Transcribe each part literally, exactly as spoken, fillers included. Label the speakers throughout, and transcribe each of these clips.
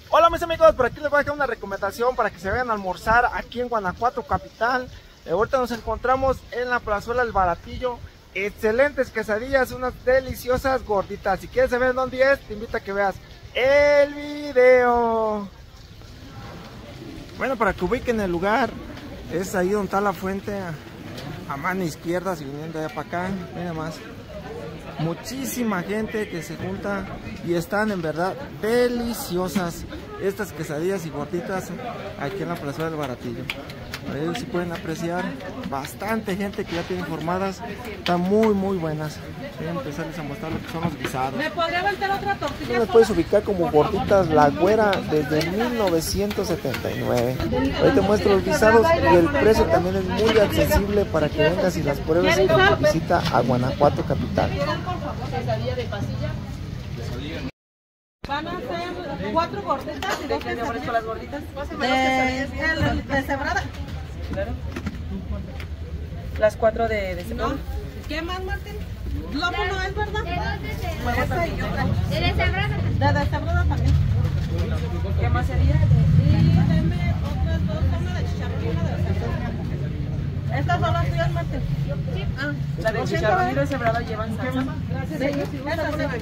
Speaker 1: Hola mis amigos, por aquí les voy a dejar una recomendación para que se vayan a almorzar aquí en Guanajuato capital. Eh, ahorita nos encontramos en la plazuela El Baratillo. Excelentes quesadillas, unas deliciosas gorditas. Si quieres saber dónde es, te invito a que veas el video. Bueno, para que ubiquen el lugar, es ahí donde está la fuente, a, a mano izquierda, si vienen de allá para acá. Miren más, muchísima gente que se junta y están en verdad deliciosas estas quesadillas y gorditas aquí en la plazuela del Baratillo. Ahí si pueden apreciar, bastante gente que ya tiene formadas, están muy muy buenas. Voy a empezarles a mostrar lo que son los guisados.
Speaker 2: ¿Me podría aventar otra tortilla?
Speaker 1: Me puedes ubicar como Gorditas La Güera desde mil novecientos setenta y nueve. Ahí te muestro los guisados y el precio también es muy accesible para que vengas y las pruebes con tu visita a Guanajuato capital.
Speaker 2: Quesadilla de pasilla. Van a ser cuatro gorditas y dos quesadillas con las gorditas. De deshebrada. Claro. Las cuatro de deshebrada. ¿Qué más, Martín? Lomo no es, ¿verdad? De esa y otra. De deshebrada. De deshebrada también. ¿Qué más sería? Y deme otras dos, una de chicharrón y una de deshebrada. ¿Estas son las tuyas, Martín? Sí. Ah, la de chicharrón y deshebrada llevan salsa. Gracias. Esas sí.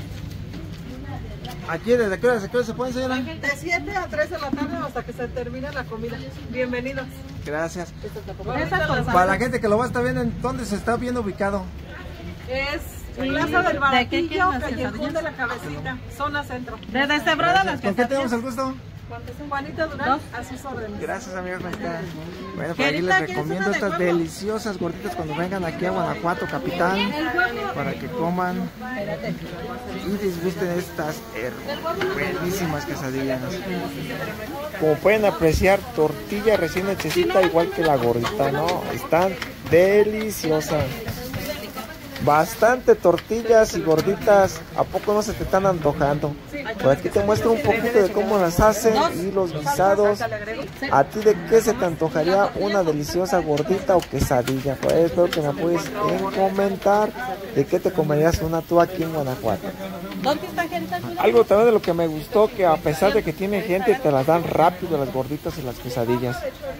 Speaker 1: Aquí, ¿desde qué hora, desde qué hora se pueden, señora?
Speaker 2: De siete a tres de la tarde hasta que se termine la comida. Bienvenidos.
Speaker 1: Gracias.
Speaker 2: Esta
Speaker 1: Para la gente que lo va a estar viendo, ¿dónde se está viendo ubicado?
Speaker 2: es Plaza del Baratillo, Callejón de la Cabecita, zona centro. De deshebrada las
Speaker 1: ¿Con qué tenemos el gusto?
Speaker 2: Juanita Durán, a sus órdenes.
Speaker 1: Gracias, amigos. Bueno, por aquí les recomiendo estas deliciosas gorditas cuando vengan aquí a Guanajuato capital, para que coman y disgusten estas buenísimas quesadillas. Como pueden apreciar, tortilla recién hechecita igual que la gordita, ¿no? Están deliciosas. Bastante tortillas y gorditas, ¿a poco no se te están antojando? Por aquí te muestro un poquito de cómo las hacen y los guisados. ¿A ti de qué se te antojaría una deliciosa gordita o quesadilla? Por ahí espero que me apoyes en comentar de qué te comerías una tú aquí en Guanajuato. Algo también de lo que me gustó, que a pesar de que tiene gente, te las dan rápido las gorditas y las quesadillas.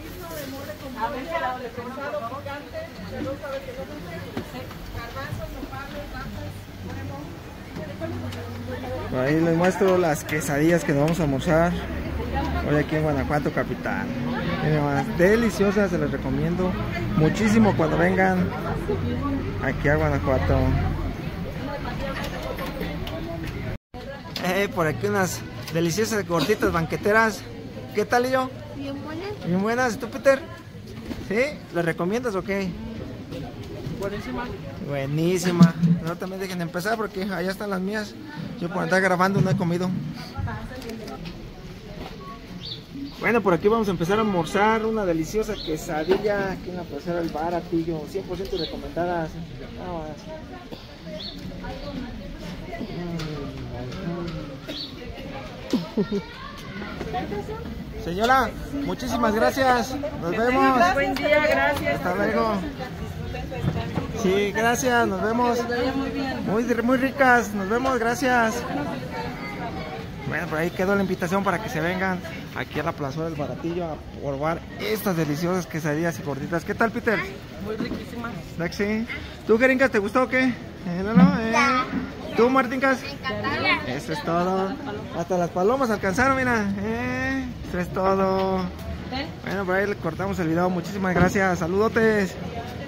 Speaker 1: Por ahí les muestro las quesadillas que nos vamos a almorzar hoy aquí en Guanajuato capital. Miren más, deliciosas, se les recomiendo muchísimo cuando vengan aquí a Guanajuato. Eh, por aquí unas deliciosas gorditas banqueteras. ¿Qué tal, y yo?
Speaker 3: Bien buenas.
Speaker 1: Bien buenas. ¿Tú, Peter? ¿Sí? ¿Les recomiendas o qué?
Speaker 2: Buenísima.
Speaker 1: Buenísima. No, también dejen de empezar porque allá están las mías. Yo por estar grabando no he comido. Bueno, por aquí vamos a empezar a almorzar una deliciosa quesadilla aquí en la plazuela del Baratillo, cien por ciento recomendadas. Señora, muchísimas gracias. Nos vemos.
Speaker 2: Buen día, gracias.
Speaker 1: Hasta luego. Sí, gracias, nos vemos. Muy, muy ricas, nos vemos, gracias. Bueno, por ahí quedó la invitación para que se vengan aquí a la plazuela del Baratillo a probar estas deliciosas quesadillas y gorditas. ¿Qué tal, Peter?
Speaker 2: Muy riquísimas.
Speaker 1: Sí. ¿Tú, Geringas, te gustó o qué? ¿Eh, no, no? ¿Eh? ¿Tú, Martíncas? Eso es todo. Hasta las palomas alcanzaron, mira. ¿Eh? Eso es todo. Bueno, por ahí le cortamos el video. Muchísimas gracias. Saludotes.